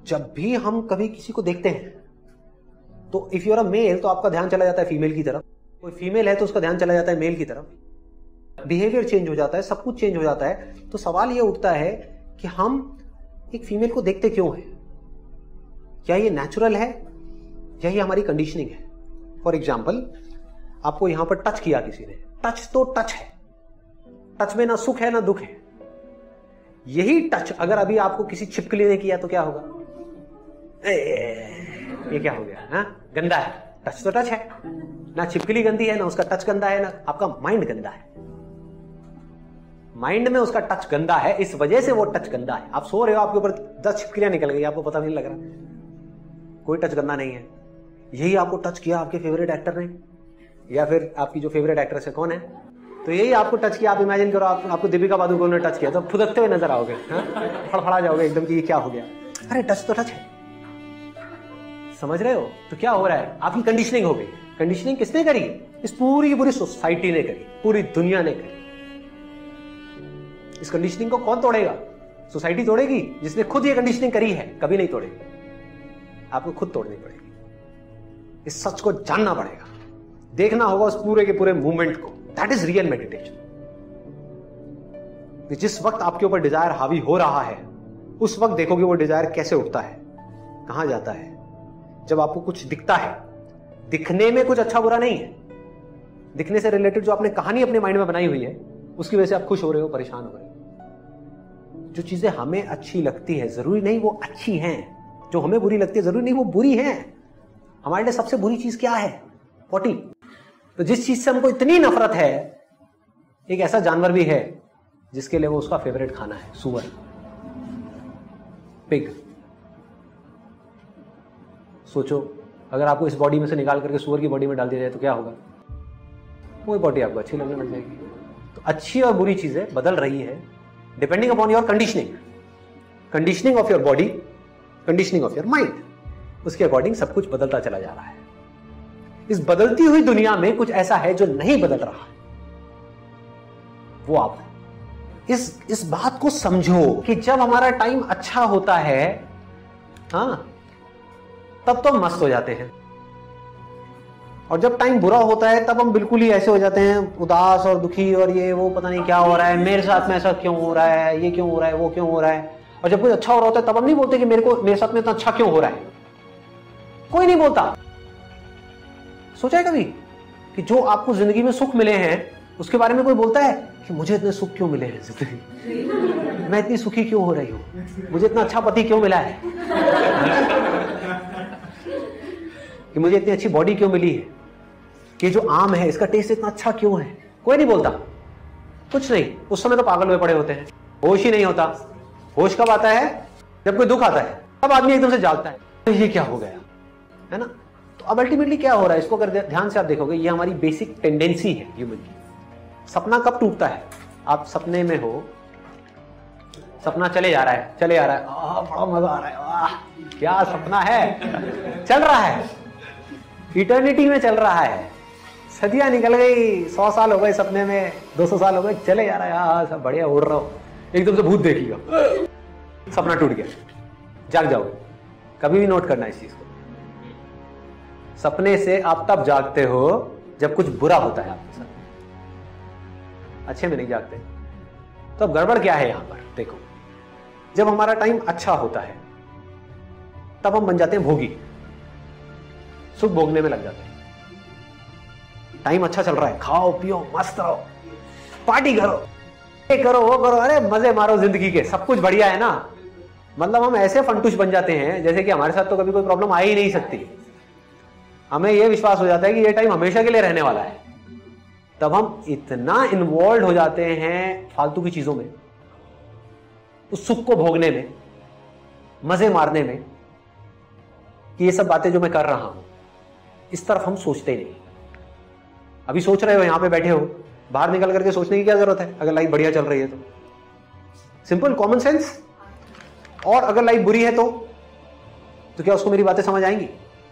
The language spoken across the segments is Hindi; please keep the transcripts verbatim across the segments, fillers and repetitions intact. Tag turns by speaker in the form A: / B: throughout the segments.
A: जब भी हम कभी किसी को देखते हैं तो if you are a male तो आपका ध्यान चला जाता है फीमेल की तरफ, कोई फीमेल है तो उसका ध्यान चला जाता है मेल की तरफ, बिहेवियर चेंज हो जाता है, सब कुछ चेंज हो जाता है। तो सवाल यह उठता है कि हम एक फीमेल को देखते क्यों हैं? क्या ये नेचुरल है या ये हमारी कंडीशनिंग है? फॉर एग्जाम्पल, आपको यहां पर टच किया किसी ने, टच तो टच है, टच में ना सुख है ना दुख है। यही टच अगर अभी आपको किसी छिपकली ने किया तो क्या होगा? ए, ये क्या हो गया? हा? गंदा है। टच तो टच है, ना छिपकली गंदी है ना उसका टच गंदा है, ना आपका माइंड गंदा है। माइंड में उसका टच गंदा है, इस वजह से वो टच गंदा है। आप सो रहे हो, आपके ऊपर दस छिपकलियां निकल गई, आपको पता नहीं लग रहा। कोई टच गंदा नहीं है। यही आपको टच किया आपके फेवरेट एक्टर ने, या फिर आपकी जो फेवरेट एक्ट्रेस है कौन है, तो यही आपको टच किया। आप इमेजिन करो आप, आपको दीपिका पादुकोण ने टच किया तो फुदकते हुए नजर आओगे, फड़फड़ा जाओगे एकदम कि ये क्या हो गया। अरे टच तो टच है, समझ रहे हो? तो क्या हो रहा है? आपकी कंडीशनिंग हो गई। कंडीशनिंग किसने करी? इस पूरी की पूरी सोसाइटी ने करी, पूरी दुनिया ने करी। इस कंडीशनिंग को कौन तोड़ेगा? सोसाइटी तोड़ेगी, जिसने खुद ये कंडीशनिंग करी है कभी नहीं तोड़ेगी। आपको खुद तोड़नी पड़ेगी। इस सच को जानना पड़ेगा, देखना होगा उस पूरे के पूरे मूवमेंट को। That is real meditation. जिस वक्त आपके ऊपर डिजायर हावी हो रहा है, उस वक्त देखोगे वो डिजायर कैसे उठता है, कहां जाता है। जब आपको कुछ दिखता है, दिखने में कुछ अच्छा बुरा नहीं है, दिखने से रिलेटेड जो आपने कहानी अपने माइंड में बनाई हुई है उसकी वजह से आप खुश हो रहे हो, परेशान हो रहे हो। जो चीजें हमें अच्छी लगती है जरूरी नहीं वो अच्छी हैं, जो हमें बुरी लगती है जरूरी नहीं वो बुरी हैं। हमारे लिए सबसे बुरी चीज क्या है? पॉटी। तो जिस चीज से हमको इतनी नफरत है, एक ऐसा जानवर भी है जिसके लिए वो उसका फेवरेट खाना है, सुअर, पिग। सोचो अगर आपको इस बॉडी में से निकाल करके सुअर की बॉडी में डाल दिया जाए तो क्या होगा? वही बॉडी आपको अच्छी लगने लग जाएगी। तो अच्छी और बुरी चीजें बदल रही है depending upon your conditioning, conditioning of your body, conditioning of your mind. उसके अकॉर्डिंग सब कुछ बदलता चला जा रहा है। इस बदलती हुई दुनिया में कुछ ऐसा है जो नहीं बदल रहा, वो आप इस इस बात को समझो कि जब हमारा टाइम अच्छा होता है, हाँ, तब तो हम मस्त हो जाते हैं, और जब टाइम बुरा होता है तब हम बिल्कुल ही ऐसे हो जाते हैं, उदास और दुखी, और ये वो पता नहीं क्या हो रहा है, मेरे साथ में ऐसा क्यों हो रहा है, ये क्यों हो रहा है, वो क्यों हो रहा है। और जब कुछ अच्छा हो रहा होता है तब हम नहीं बोलते कि मेरे को मेरे साथ में इतना अच्छा क्यों हो रहा है। कोई नहीं बोलता। सोचा है कभी कि जो आपको जिंदगी में सुख मिले हैं उसके बारे में कोई बोलता है कि मुझे इतने सुख क्यों मिले हैं जिंदगी, मैं इतनी सुखी क्यों हो रही हूं, मुझे इतना अच्छा पति क्यों मिला है, कि मुझे इतनी अच्छी बॉडी क्यों मिली है, कि जो आम है इसका टेस्ट इतना अच्छा क्यों है। कोई नहीं बोलता, कुछ नहीं। उस समय तो पागल हुए पड़े होते हैं, होश ही नहीं होता। होश कब आता है? जब कोई दुख आता है, तब आदमी एकदम से जागता है, तो ये क्या हो गया, है ना। तो अब अल्टीमेटली क्या हो रहा है, इसको अगर ध्यान से आप देखोगे, ये हमारी बेसिक टेंडेंसी है ह्यूमन की। सपना कब टूटता है? आप सपने में हो, सपना चले जा रहा है, चले जा रहा है, आ, बड़ा मजा आ रहा है, वाह क्या सपना है, चल रहा है, इटर्निटी में चल रहा है, सदियां निकल गई, सौ साल हो गए सपने में, दो सौ साल हो गए, चले जा रहा है, हाँ सब बढ़िया उड़ रहा हो, एकदम से भूत देखिएगा, सपना टूट गया, जाग जाओगे। कभी भी नोट करना इस चीज को। सपने से आप तब जागते हो जब कुछ बुरा होता है आपके साथ, अच्छे में नहीं जागते। तो अब गड़बड़ क्या है यहां पर? देखो, जब हमारा टाइम अच्छा होता है तब हम बन जाते हैं भोगी, सुख भोगने में लग जाते हैं। टाइम अच्छा चल रहा है, खाओ पियो मस्त रहो, पार्टी करो, ये करो वो करो, अरे मजे मारो जिंदगी के, सब कुछ बढ़िया है ना। मतलब हम ऐसे फंटूश बन जाते हैं जैसे कि हमारे साथ तो कभी कोई प्रॉब्लम आ ही नहीं सकती। हमें यह विश्वास हो जाता है कि ये टाइम हमेशा के लिए रहने वाला है। तब हम इतना इन्वॉल्व हो जाते हैं फालतू की चीजों में, उस सुख को भोगने में, मजे मारने में, कि ये सब बातें जो मैं कर रहा हूं इस तरफ हम सोचते नहीं। अभी सोच रहे हो, यहां पे बैठे हो, बाहर निकल करके सोचने की क्या जरूरत है अगर लाइफ बढ़िया चल रही है तो? Simple common sense. और अगर लाइफ बुरी है तो तो क्या उसको मेरी बातें समझ आएंगी?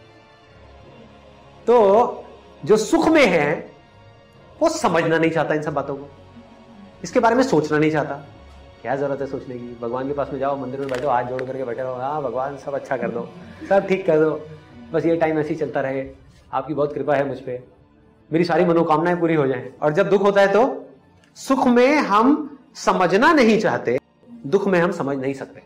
A: तो जो सुख में है वो समझना नहीं चाहता इन सब बातों को, इसके बारे में सोचना नहीं चाहता, क्या जरूरत है सोचने की? भगवान के पास में जाओ, मंदिर में बैठो, हाथ जोड़ करके बैठे रहो, हाँ भगवान सब अच्छा कर दो, सब ठीक कर दो, बस ये टाइम ऐसे ही चलता रहे, आपकी बहुत कृपा है मुझ पर, मेरी सारी मनोकामनाएं पूरी हो जाएं। और जब दुख होता है तो सुख में हम समझना नहीं चाहते, दुख में हम समझ नहीं सकते।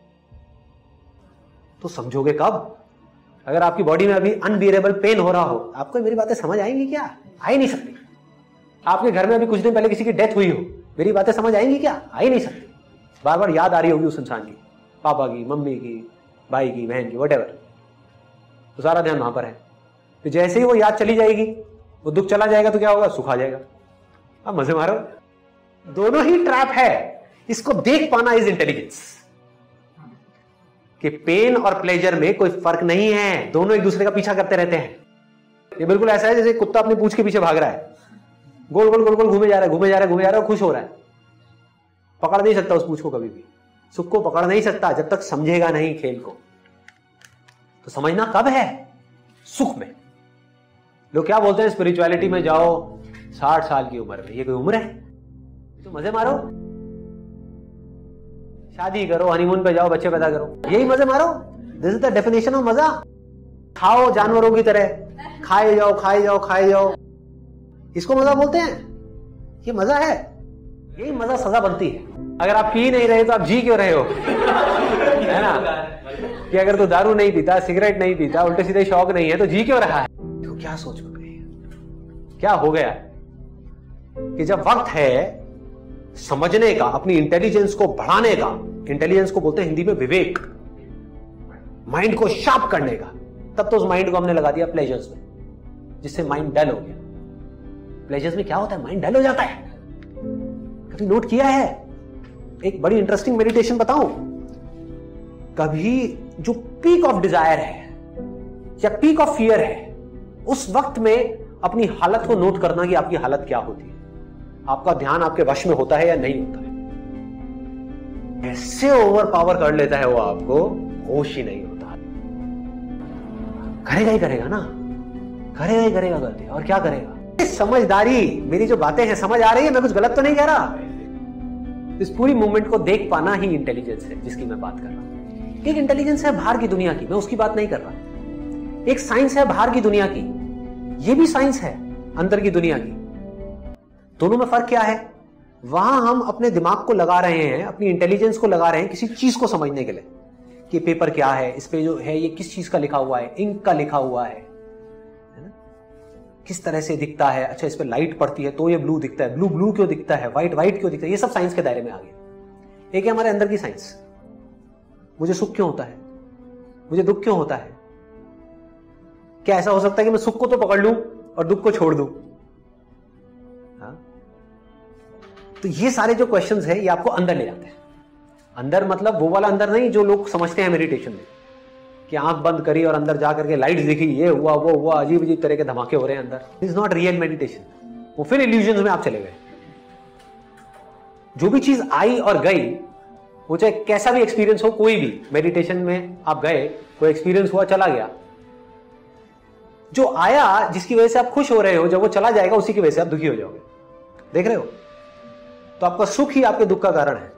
A: तो समझोगे कब? अगर आपकी बॉडी में अभी अनबियरेबल पेन हो रहा हो, आपको मेरी बातें समझ आएंगी क्या? आ ही नहीं सकती। आपके घर में अभी कुछ दिन पहले किसी की डेथ हुई हो, मेरी बातें समझ आएंगी क्या? आ ही नहीं सकती। बार बार याद आ रही होगी उस इंसान की, पापा की, मम्मी की, भाई की, बहन की, व्हाटएवर, तो सारा ध्यान वहां पर है। तो जैसे ही वो याद चली जाएगी, वो दुख चला जाएगा, तो क्या होगा? सुख आ जाएगा। अब मजे मारो। दोनों ही ट्रैप है, इसको देख पाना इज इंटेलिजेंस, कि पेन और प्लेजर में कोई फर्क नहीं है, दोनों एक दूसरे का पीछा करते रहते हैं। ये बिल्कुल ऐसा है जैसे कुत्ता अपने पूंछ के पीछे भाग रहा है, गोल गोल गोल गोल घूमे जा रहा है, घूमे जा रहा है, घूमे जा रहा है, खुश हो रहा है, पकड़ नहीं सकता उस पूंछ को कभी भी, सुख को पकड़ नहीं सकता जब तक समझेगा नहीं खेल को। तो समझना कब है? सुख में। लोग क्या बोलते हैं, स्पिरिचुअलिटी में जाओ साठ साल की उम्र में। ये कोई उम्र है? तो मजे मारो, शादी करो, हनीमून पे जाओ, बच्चे पैदा करो, यही मजे मारो। This is the definition of मजा। खाओ जानवरों की तरह, खाए जाओ खाए जाओ खाए जाओ, इसको मजा बोलते हैं? ये मजा है? यही मजा सजा बनती है। अगर आप पी नहीं रहे तो आप जी क्यों रहे हो? है ना, कि अगर तो दारू नहीं पीता, सिगरेट नहीं पीता, उल्टे सीधे शौक नहीं है, तो जी क्यों रहा है? तो क्या सोच में क्या हो गया कि जब वक्त है समझने का, अपनी इंटेलिजेंस को बढ़ाने का, इंटेलिजेंस को बोलते हैं हिंदी में विवेक, माइंड को शार्प करने का, तब तो उस माइंड को हमने लगा दिया प्लेजर्स में, जिससे माइंड डल हो गया। प्लेजर्स में क्या होता है? माइंड डल हो जाता है। कभी नोट किया है? एक बड़ी इंटरेस्टिंग मेडिटेशन बताऊं। कभी जो पीक ऑफ डिजायर है या पीक ऑफ फियर है, उस वक्त में अपनी हालत को नोट करना कि आपकी हालत क्या होती है, आपका ध्यान आपके वश में होता है या नहीं होता है। ऐसे ओवर पावर कर लेता है वो, आपको होश ही नहीं होता। करेगा ही करेगा ना, करेगा ही करेगा गलती, और क्या करेगा? समझदारी, मेरी जो बातें हैं समझ आ रही है? मैं कुछ गलत तो नहीं कह रहा? इस पूरी मूवमेंट को देख पाना ही इंटेलिजेंस है जिसकी मैं बात कर रहा हूं। एक इंटेलिजेंस है बाहर की दुनिया की, मैं उसकी बात नहीं कर रहा। एक साइंस है बाहर की दुनिया की, ये भी साइंस है अंदर की दुनिया की। दोनों में फर्क क्या है? वहां हम अपने दिमाग को लगा रहे हैं, अपनी इंटेलिजेंस को लगा रहे हैं किसी चीज को समझने के लिए, कि पेपर क्या है, इस पे जो है ये किस चीज का लिखा हुआ है, इंक का लिखा हुआ है, है ना? किस तरह से दिखता है, अच्छा इस पे लाइट पड़ती है तो ये ब्लू दिखता है, ब्लू ब्लू क्यों दिखता है, व्हाइट व्हाइट क्यों दिखता है, ये सब साइंस के दायरे में आ गया। एक है हमारे अंदर की साइंस, मुझे सुख क्यों होता है, मुझे दुख क्यों होता है, क्या ऐसा हो सकता है कि मैं सुख को तो पकड़ लूं और दुख को छोड़ दूं? हाँ? तो ये सारे जो क्वेश्चंस है ये आपको अंदर ले जाते हैं। अंदर मतलब वो वाला अंदर नहीं जो लोग समझते हैं मेडिटेशन में, कि आंख बंद करी और अंदर जाकर के लाइट्स दिखी, ये हुआ वो हुआ, अजीब अजीब तरह के धमाके हो रहे हैं अंदर। Is not real meditation. वो फिर इल्यूजन्स में आप चले गए। जो भी चीज आई और गई, वो चाहे कैसा भी एक्सपीरियंस हो, कोई भी मेडिटेशन में आप गए, कोई एक्सपीरियंस हुआ, चला गया, जो आया जिसकी वजह से आप खुश हो रहे हो, जब वो चला जाएगा उसी की वजह से आप दुखी हो जाओगे। देख रहे हो? तो आपका सुख ही आपके दुख का कारण है।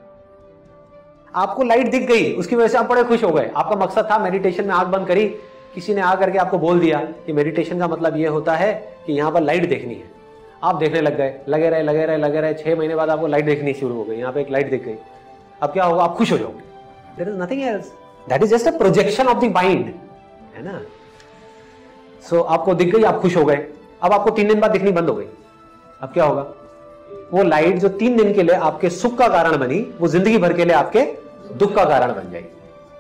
A: आपको लाइट दिख गई, उसकी वजह से आप बड़े खुश हो गए। आपका मकसद था मेडिटेशन में आंख बंद करी, किसी ने आकर के आपको बोल दिया कि मेडिटेशन का मतलब यह होता है कि यहां पर लाइट देखनी है। आप देखने लग गए, लगे रहे लगे रहे लगे रहे छह महीने बाद आपको लाइट देखनी शुरू हो गई, यहाँ पे एक लाइट दिख गई। अब क्या होगा? आप खुश हो जाओगे। There is nothing else, that is just a projection of the mind, है ना? सो so, आपको दिख गई, आप खुश हो गए। अब आपको तीन दिन बाद दिखनी बंद हो गई। अब क्या होगा? वो लाइट जो तीन दिन के लिए आपके सुख का कारण बनी, वो जिंदगी भर के लिए आपके दुख का कारण बन जाएगी।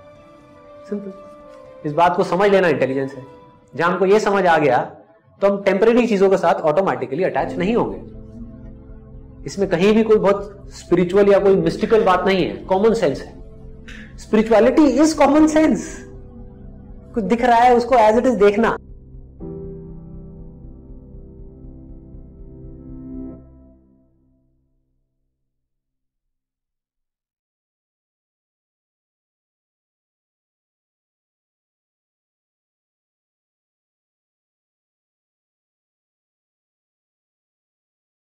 A: सिंपल। इस बात को समझ लेना इंटेलिजेंस है। जहां हमको ये समझ आ गया तो हम टेम्परेरी चीजों के साथ ऑटोमेटिकली अटैच नहीं होंगे। इसमें कहीं भी कोई बहुत स्पिरिचुअल या कोई मिस्टिकल बात नहीं है, कॉमन सेंस है। Spirituality is common sense. कुछ दिख रहा है उसको एज इट इज देखना।